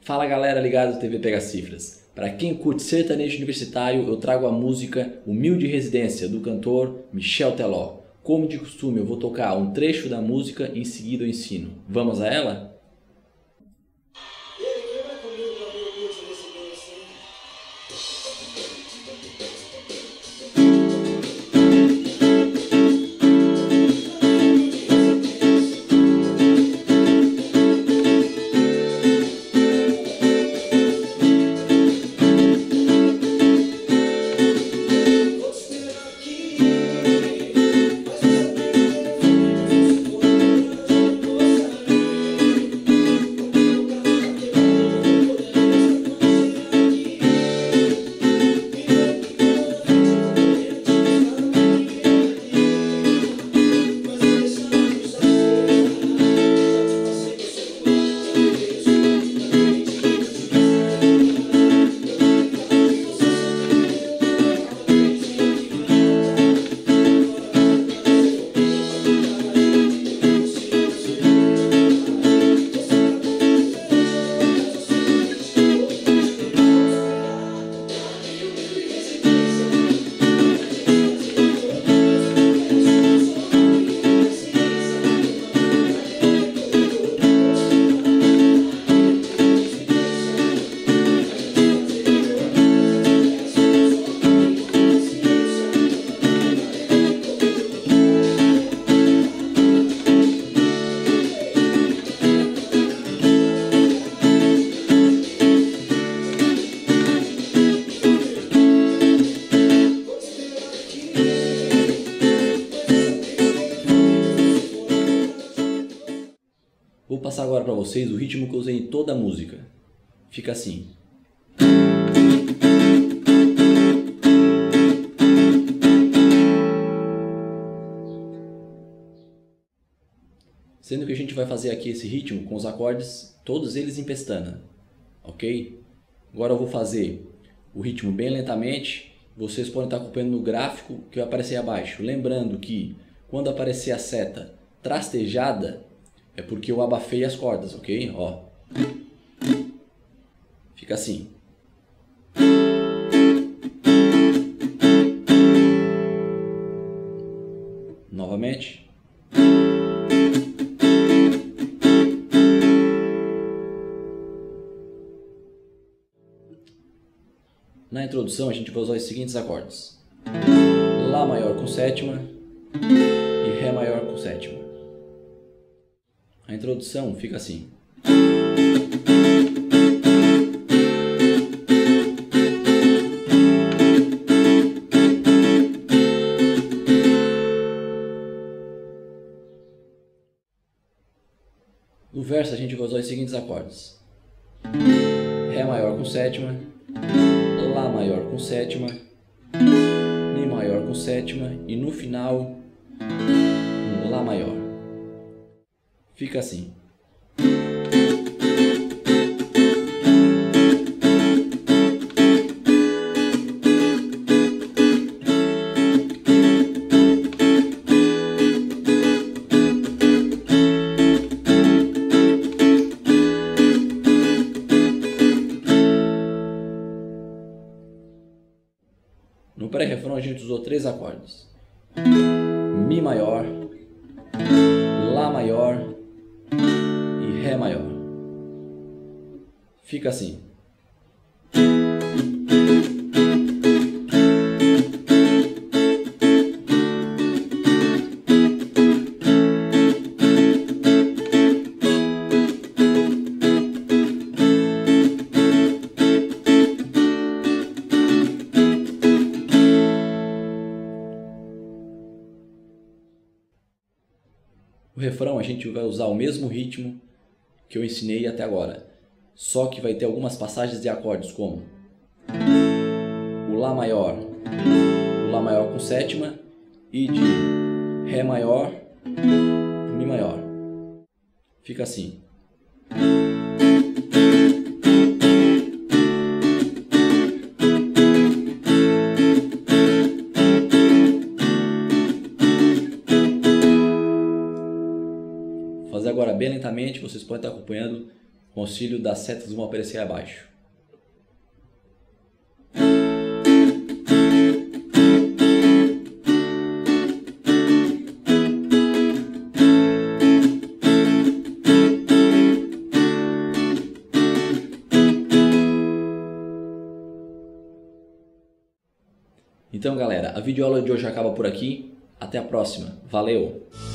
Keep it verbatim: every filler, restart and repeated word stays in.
Fala galera ligada do T V Pega Cifras. Para quem curte sertanejo universitário, eu trago a música Humilde Residência, do cantor Michel Teló. Como de costume, eu vou tocar um trecho da música e em seguida eu ensino. Vamos a ela? Vou passar agora para vocês o ritmo que eu usei em toda a música. Fica assim. Sendo que a gente vai fazer aqui esse ritmo com os acordes, todos eles em pestana, ok? Agora eu vou fazer o ritmo bem lentamente. Vocês podem estar acompanhando no gráfico que vai aparecer abaixo. Lembrando que quando aparecer a seta trastejada, é porque eu abafei as cordas, ok? Ó. Fica assim. Novamente. Na introdução a gente vai usar os seguintes acordes: Lá maior com sétima e Ré maior com sétima. A introdução fica assim. No verso a gente vai usar os seguintes acordes: Ré maior com sétima, Lá maior com sétima, Mi maior com sétima e no final um Lá maior. Fica assim. No pré-refrão a gente usou três acordes: Mi maior, Lá maior e Ré maior. Fica assim. O refrão a gente vai usar o mesmo ritmo que eu ensinei até agora, só que vai ter algumas passagens de acordes como o Lá maior, o Lá maior com sétima e de Ré maior para Mi maior. Fica assim. fazer agora bem lentamente, vocês podem estar acompanhando com o auxílio das setas que vão aparecer abaixo. Então galera, a videoaula de hoje acaba por aqui. Até a próxima. Valeu!